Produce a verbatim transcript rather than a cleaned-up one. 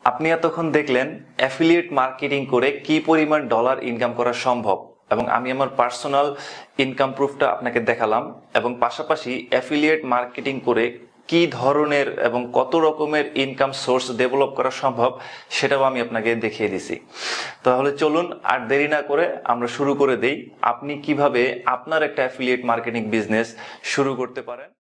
আপনি এতক্ষণ দেখলেন অ্যাফিলিয়েট মার্কেটিং করে কি পরিমাণ ডলার ইনকাম করা সম্ভব, এবং আমি আমার পার্সোনাল ইনকাম প্রুফটা আপনাকে দেখালাম, এবং পাশাপাশি অ্যাফিলিয়েট মার্কেটিং করে কি ধরনের এবং কত রকমের ইনকাম সোর্স ডেভেলপ করা সম্ভব সেটাও আমি আপনাকে দেখিয়ে দিছি। তাহলে চলুন আর দেরি না করে আমরা শুরু করে দেই, আপনি কিভাবে আপনার একটা অ্যাফিলিয়েট মার্কেটিং বিজনেস শুরু করতে পারেন।